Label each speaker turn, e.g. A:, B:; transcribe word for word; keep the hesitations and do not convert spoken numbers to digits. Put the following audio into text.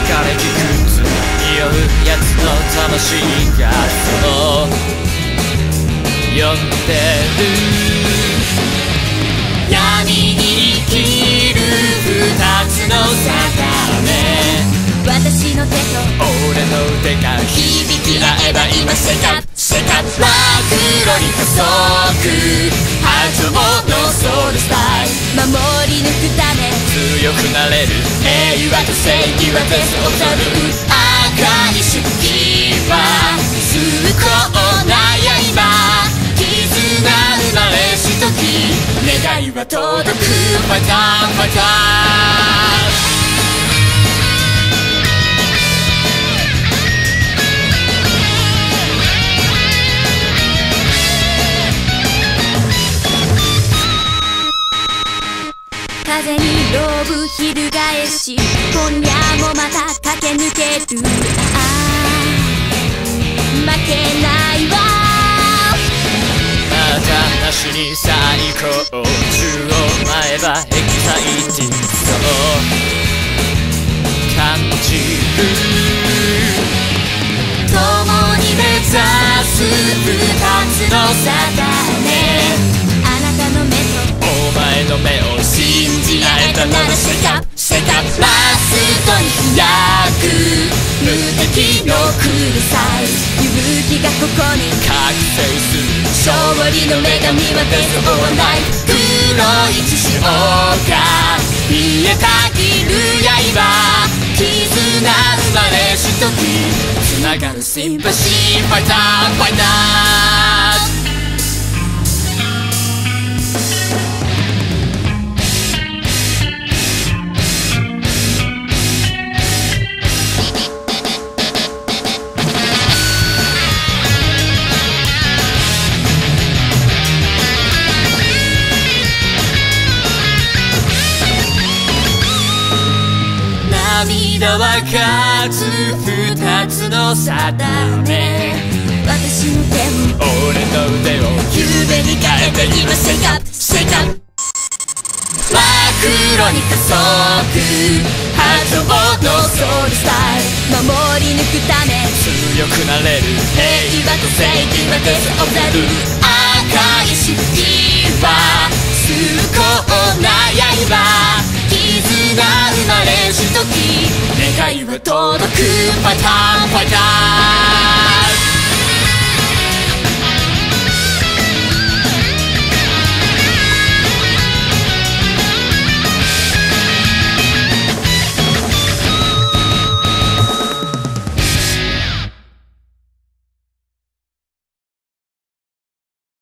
A: がれき靴匂うやつの魂がそう呼んでる闇に生きる二つの定め私の手と俺の腕が響き合えば今シェイカップシェイカップ真っ黒に加速波状のソウルスタイル守り抜くため強くなれる平和と正義はデスを取る赤い出撃は崇高な刃絆生まれし時願いは届くファイターファイター風にローブ翻し今夜もまた駆け抜けるああ負けないわまたなしに最高中央前歯エキサイティングそう感じる共に目指す二つの定めあなたの目とお前の目を信じ合えたならシェイカップシェイカップラストに開く無敵のクルサイズ勇気がここに覚醒する勝利の女神はデスオアナイフ黒い血潮が見えたぎる刃絆生まれし時つながるシンパシーファイターファイター涙は数二つの定め私の手を俺の腕を夢に変えて今シェイカップシェイカップ真っ黒に加速波状のソウルスタイル守り抜くため強くなれる平和と正義はデスオブザル赤い出撃は崇高な刃絆生まれし時願いは届くファイターファイター